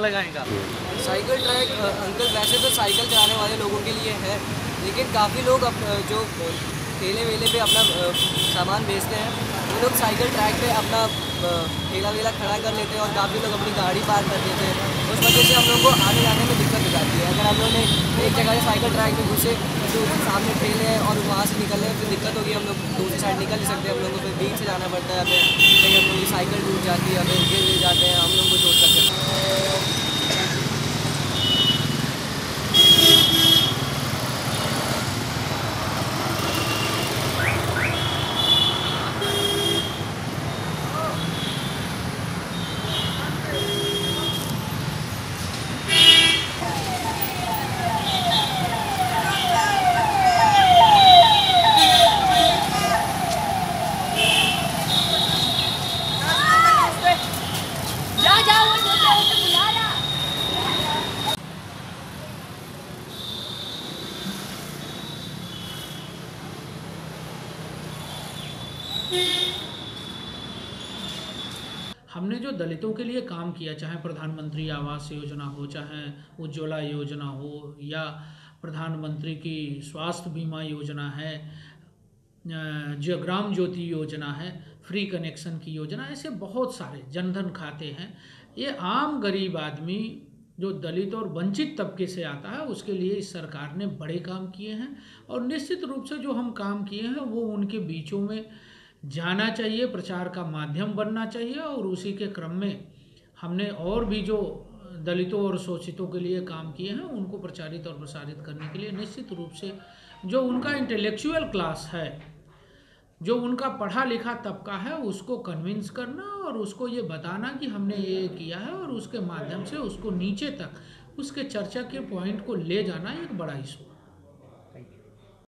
लगाएगा। Cycle track uncle वैसे तो साइकिल चलाने वाले लोगों के लिए है, लेकिन काफ़ी लोग जो ठेले वेले पे अपना सामान बेचते हैं वो लोग साइकिल ट्रैक पे अपना ठेला वेला खड़ा कर लेते हैं और काफ़ी लोग अपनी गाड़ी पार्क कर देते हैं। उस वजह से हम लोग को आने जाने में दिक्कत हो जाती है। अगर हम लोग ने एक जगह से साइकिल ट्रैक में घुसे तो सामने ठेले हैं और वहाँ से निकलने में फिर दिक्कत होगी, हम लोग दूसरी साइड निकल नहीं सकते, हम लोग को फिर बीच से जाना पड़ता है। फिर कहीं हम लोग की साइकिल टूट जाती है, फिर गिर जाते हैं, हम लोग को चोट लगती है। हमने जो दलितों के लिए काम किया, चाहे प्रधानमंत्री आवास योजना हो, चाहे उज्ज्वला योजना हो, या प्रधानमंत्री की स्वास्थ्य बीमा योजना है, जो ग्राम ज्योति योजना है, फ्री कनेक्शन की योजना, ऐसे बहुत सारे जनधन खाते हैं। ये आम गरीब आदमी जो दलित और वंचित तबके से आता है उसके लिए इस सरकार ने बड़े काम किए हैं। और निश्चित रूप से जो हम काम किए हैं वो उनके बीचों में जाना चाहिए, प्रचार का माध्यम बनना चाहिए। और उसी के क्रम में हमने और भी जो दलितों और शोषितों के लिए काम किए हैं उनको प्रचारित और प्रसारित करने के लिए निश्चित रूप से जो उनका इंटेलेक्चुअल क्लास है, जो उनका पढ़ा लिखा तबका है, उसको कन्विंस करना और उसको ये बताना कि हमने ये किया है, और उसके माध्यम से उसको नीचे तक उसके चर्चा के पॉइंट को ले जाना एक बड़ा इशू है।